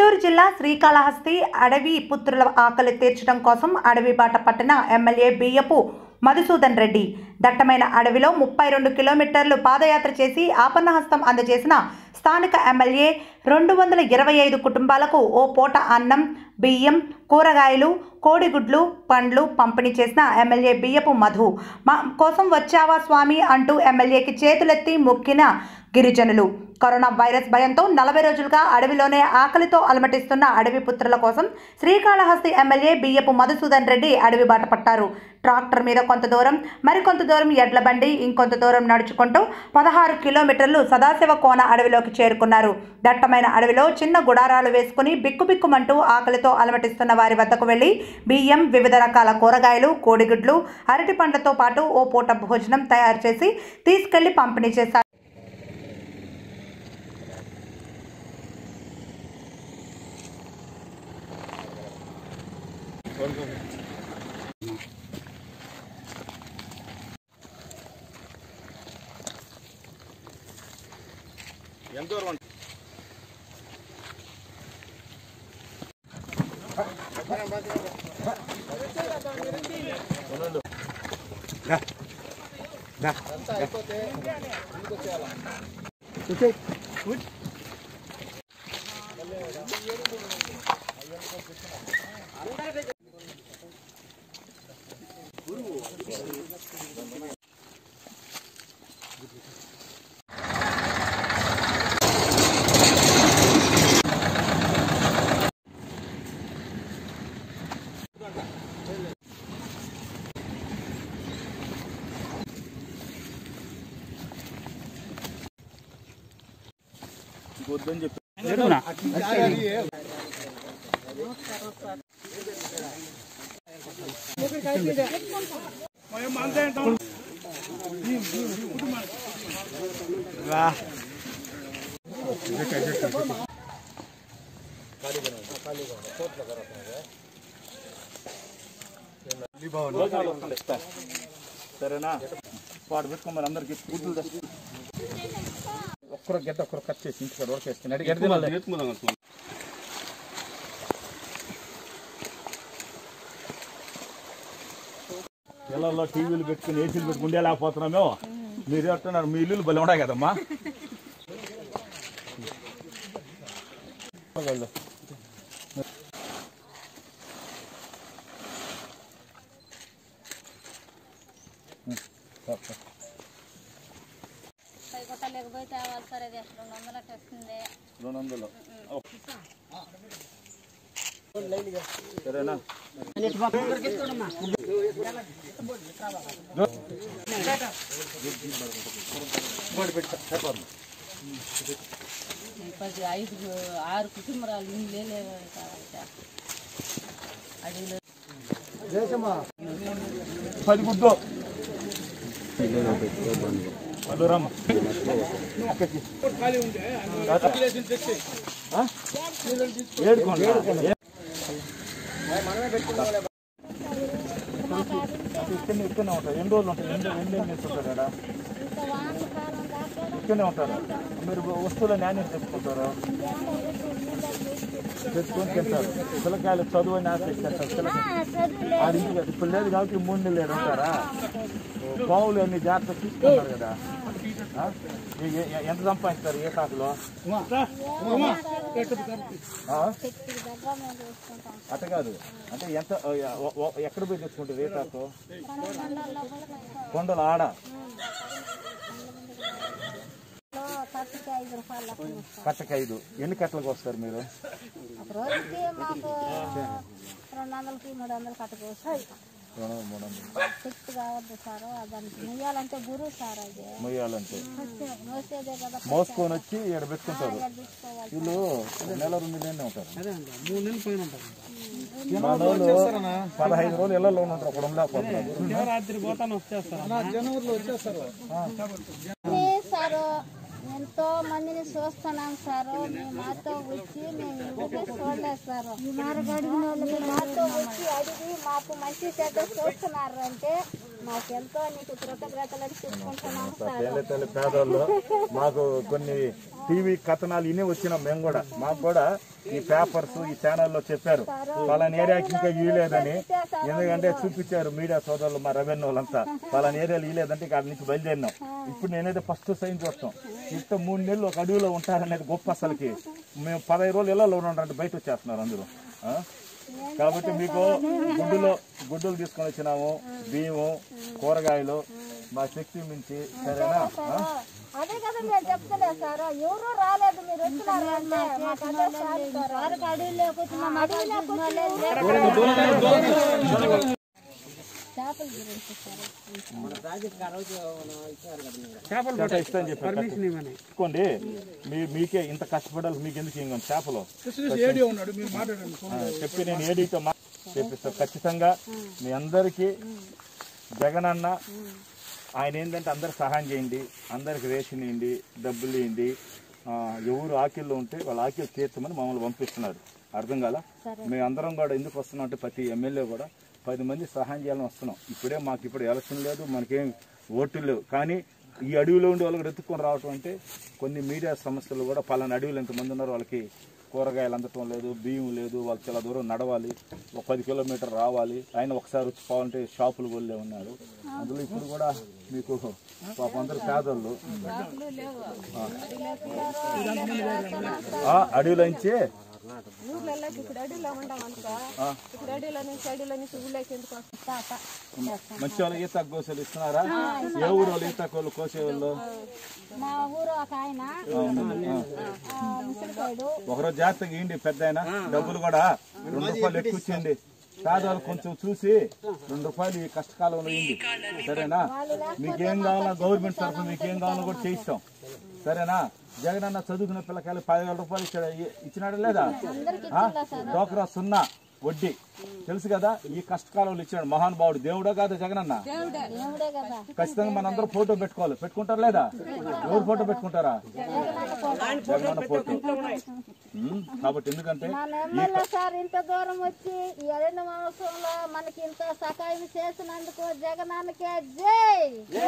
గుంటూరు జిల్లా శ్రీకాళహస్తి అడవి పుత్రుల ఆకలి తీర్చడం కోసం అడవి బాట పట్టిన ఎమ్మెల్యే బియ్యపు మధుసూదన్ రెడ్డి దట్టమైన అడవిలో 32 కిలోమీటర్లు పాదయాత్ర చేసి ఆపన్నహస్తం అందజేసిన స్థానిక ఎమ్మెల్యే 225 కుటుంబాలకు ఓ పూట అన్నం, బియ్యం, కూరగాయలు, కోడిగుడ్లు, పండ్లు పంపిణీ చేసిన ఎమ్మెల్యే బియ్యపు మధు కోసం వచ్చావా స్వామి అంటూ ఎమ్మెల్యేకి చేతులెత్తి మొక్కిన గిరిజనులు. కరోనా వైరస్ భయంతో 40 రోజులుగా అడవిలోనే ఆకలితో అలమటిస్తున్న అడవి పుత్రుల కోసం శ్రీకాళహస్తి ఎమ్మెల్యే బియ్యపు మధుసూదన్ రెడ్డి అడవి బాట పట్టారు. ట్రాక్టర్ మీద కొంత దూరం, మరికొంత దూరం ఎడ్ల బండి, ఇంకొంత దూరం నడుచుకుంటూ 16 కిలోమీటర్లు సదాశివ కోన అడవిలోకి చేరుకున్నారు. దట్టమైన అడవిలో చిన్న గుడారాలు వేసుకుని బిక్కుబిక్కుమంటూ ఆకలితో అలమటిస్తున్న వారి వద్దకు వెళ్లి బియ్యం, వివిధ రకాల కూరగాయలు, కోడిగుడ్లు, అరటి పండ్లతో పాటు ఓ పూట భోజనం తయారు చేసి తీసుకెళ్లి పంపిణీ చేశారు. ఎంత దూరం వద్దని చెప్పి సరేనా? వాడు పెట్టుకోమని అందరికి గుడ్లు ఒక్కరు గెద్ద ఒక్కరు కట్ చేసి ఇంటికాడ వరకు వేసుకుని పిల్లల్లో టీవీలు పెట్టుకుని ఏసీలు పెట్టుకుని ఉండేలేకపోతున్నామో. మీరు చెప్తున్నారు మీ ఇల్లులు బలి ఉన్నాయి కదమ్మా. లేకపోతే సరే 200 వస్తుంది. 200 సరేనా? ఆరు కుటుంబాలు ఇల్లు అడవిలో 10 గుడ్డు అదూరమ్మ ఇక్కడనే ఉంటారు. ఎన్ని రోజులు ఉంటారు? ఎన్ని ఉంటారు? ఇక్కడనే ఉంటారు. మీరు వస్తువుల నాణ్యత తెచ్చుకుంటారు, తెచ్చుకొని తింటారు. పిల్లకాయలు చదువు అని ఆశిస్తారు. ఆడింటి ఇప్పుడు లేదు కాబట్టి 3 నెలలు ఏడు ఉంటారా? పావులు అన్ని జాగ్రత్త తీసుకుంటారు కదా. ఎంత సంపాదిస్తారు ఏ కాకులో? అట్ట కాదు, అంటే ఎంత ఎక్కడ పోయి తెచ్చుకుంటారు ఏ కాకు? కొండలు ఆడ కట్టకి 5. ఎన్ని కట్టలకు వస్తారు మీరు? రోజుకి మాకు 200కి 300 కట్టకు వస్తాయి. 200-300 చెట్టు కావద్దు సార్. దానికి మొయ్యాలంటే గురువు సార్. అది మొయ్యాలంటే మోసేదే కదా. మోసుకొని వచ్చి ఇక్కడ పెట్టుకుంటారు. వీళ్ళు 1-2 నెలలు ఉంటారు. 3 నెలలు పైన ఉంటారు. 15 రోజులు ఇళ్లలో ఉంటారు. అక్కడ ఉండలేకపోతున్నారు. రాత్రి పోతాను వచ్చేస్తారు సార్. ఎంతో మందిని చూస్తున్నాం సార్. మాతో వచ్చి మేము చూడలేదు సార్. మాతో వచ్చి అడిగి మాకు మంచి చెడ్డ చూస్తున్నారు అంటే మాకెంతో నీకు కృతజ్ఞతలని చెప్పుకుంటున్నాము సార్. తల్లి పేదోళ్ళు మాకు కొన్ని టీవీ కథనాలు ఇనే వచ్చినాం మేము కూడా. మాకు కూడా ఈ పేపర్స్ ఈ ఛానల్లో చెప్పారు పలానా ఏరియాకి ఇంకా ఇవ్వలేదని. ఎందుకంటే చూపించారు మీడియా సోదరులు మా రెవెన్యూ వాళ్ళంతా పలానా ఏరియాలు ఇవ్వలేదంటే ఇక్కడ నుంచి బయలుదేరినాం. ఇప్పుడు నేనైతే ఫస్ట్ సైన్ చూస్తాం. ఇంత 3 నెలలు ఒక అడవిలో ఉంటారనేది గొప్ప. అసలుకి మేము 15 రోజులు ఇళ్లలో ఉన్నారంటే బయట వచ్చేస్తున్నారు అందరూ. కాబట్టి మీకు గుడ్డులు తీసుకొని వచ్చినాము, బియ్యము, కూరగాయలు మా శక్తి మించి. సరేనా? అదే కదా నేను చెప్తలే సార్, ఎవరు రాలేదు, మీరు వచ్చినారు అంటే చేపల గురించి తీసుకోండి. మీకే ఇంత కష్టపడాలి, మీకు ఎందుకు ఇంకొంచెం చేపలు చెప్పి నేను ఏడీతో చెప్పిస్తాను. ఖచ్చితంగా మీ అందరికీ జగనన్న ఆయన ఏంటంటే అందరికి సహాయం చేయండి, అందరికి రేషన్ ఇవ్వండి, డబ్బులు ఇవ్వండి. ఎవరు ఆకిల్లో ఉంటే వాళ్ళ ఆకిలు తీర్చమని మమ్మల్ని పంపిస్తున్నారు. అర్థం కాల? మేము అందరం కూడా ఎందుకు వస్తున్నాం అంటే ప్రతి ఎమ్మెల్యే కూడా 10 మంది సహాయం చేయాలని వస్తున్నాం. ఇప్పుడే మాకు ఇప్పుడు ఎలక్షన్ లేదు, మనకేం ఓట్లు లేవు. కానీ ఈ అడవిలో ఉండి వాళ్ళకి వెతుక్కొని రావటం అంటే కొన్ని మీడియా సమస్యలు కూడా పలానా అడవిలో ఎంతమంది ఉన్నారు, వాళ్ళకి కూరగాయలు అందటం లేదు, బియ్యం లేదు, వాళ్ళు చాలా దూరం నడవాలి, ఒక 10 కిలోమీటర్ రావాలి. ఆయన ఒకసారి వచ్చి పోవాలంటే షాపులు కొల్లే ఉన్నారు. అందులో ఇప్పుడు కూడా మీకు పాప అందరు పేదోళ్ళు అడవిలోంచి మంచి వాళ్ళు ఈత కోసేలు ఇస్తున్నారా? ఏ ఊరు వాళ్ళు ఈత కోళ్ళు కోసేవాళ్ళు? మా ఊరు ఒక ఆయన ఒకరోజు జాగ్రత్తగా ఇవ్వండి. పెద్ద ఆయన డబ్బులు కూడా 2 రూపాయలు ఎక్కువ ఇచ్చింది. పేదవాళ్ళు కొంచెం చూసి 2 రూపాయలు ఈ కష్టకాలంలో ఇవ్వండి. సరేనా? మీకేం కావాలన్నా గవర్నమెంట్ తరఫున మీకేం కావాలన్నా కూడా చేయిస్తాం. సరేనా? జగనన్న చదువుకున్న పిల్లకాయలు 10,000 రూపాయలు ఇచ్చినాడు లేదా? డోక్రా 0 వడ్డీ తెలుసు కదా. ఈ కష్టకాలంలో ఇచ్చాడు మహానుభావుడు. దేవుడా కాదు జగనన్న? ఖచ్చితంగా మనందరూ ఫోటో పెట్టుకోవాలి. పెట్టుకుంటారు లేదా? ఎవరు ఫోటో పెట్టుకుంటారా? జగనన్న ఫోటో. కాబట్టి ఎందుకంటే సార్ ఇంత దూరం వచ్చి ఈ అరణ్య మహోత్సవంలో మనకి ఇంత సహాయం చేసినందుకు జగనాన్నకే జై.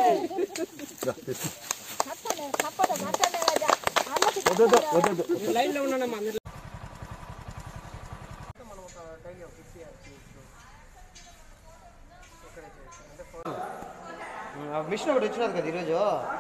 మిషన్ ఒకటి వచ్చినది కదా ఈరోజు.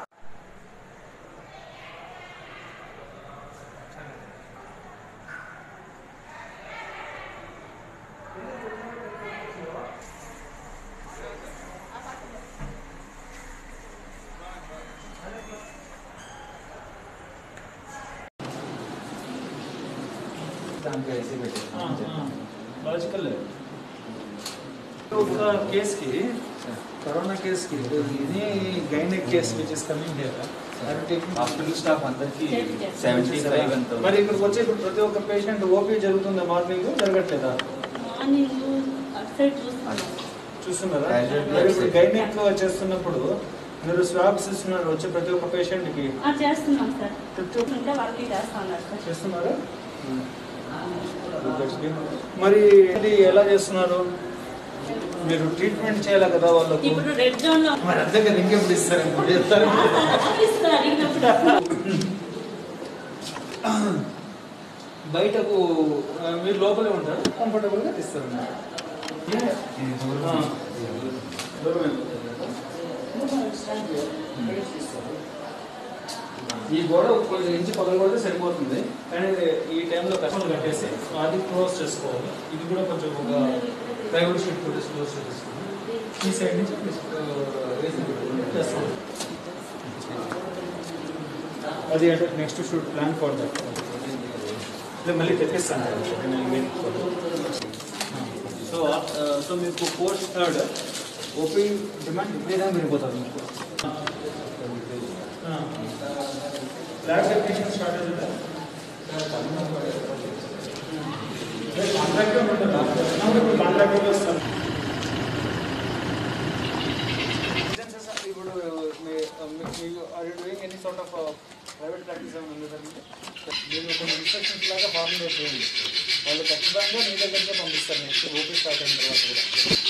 లాజికల్ కేస్ కి కరోనా కేస్ కి ఇది gynaec case which is coming here hospital staff అందరికి 75 అంత. మరి ఇక్కడికి వచ్చే ఇప్పుడు ప్రతి ఒక్క పేషెంట్ ఓపీ జరుగుతుందా? మార్నింగ్ జరగట్లేదా? చూస్తున్నారా? మరి ఇప్పుడు గైనిక్ చేస్తున్నప్పుడు మీరు స్వాబ్స్ ఇస్తున్నారు వచ్చే ప్రతి ఒక్క పేషెంట్ కి? చేస్తున్నాం సార్. చేస్తున్నారా? మరి ఇది ఎలా చేస్తున్నారు? మీరు ట్రీట్మెంట్ చేయాలి కదా వాళ్ళకి. ఇప్పుడు రెడ్ జోన్ లో మరి అంతే కదా, ఇంకెప్పుడు ఇస్తారు? బయటకు మీరు లోపలే ఉంటారు, కంఫర్టబుల్ గా తీస్తారు. ఈ గోడ కొంచెం ఇంచి పగలగొడితే సరిపోతుంది, కానీ ఈ టైంలో కస్టమర్ కట్టేసి అది క్లోజ్ చేసుకోవాలి. ఇది కూడా కొంచెం ఒక ప్రైవేట్ షీట్ కొట్టేసి క్లోజ్ చేసుకోవాలి. ఈ సైడ్ నుంచి చేస్తాం. అది అంటే next shoot plan for that. మళ్ళీ తెప్పిస్తాను. సో మీకు 4th 3rd ఓపీ డిమాండ్ ఇప్పుడేదా పెరిగిపోతుంది మీకు. ల్యాబ్ టెక్నీషియన్ స్టార్ట్ అవుతుందా? కాంట్రాక్టర్ ఉంటారు. ఇప్పుడు కాంట్రాక్టర్లో వస్తాను. ఇప్పుడు are you doing any sort of private practice ఏమైనా ఉంది సార్? మీరు కొన్ని ఇన్స్ట్రక్షన్స్ లాగా ఫార్ములేట్ చేయండి. వాళ్ళు ఖచ్చితంగా మీ దగ్గరికి పంపిస్తారు నెక్స్ట్ ఓపీ స్టార్ట్ అయిన తర్వాత కూడా.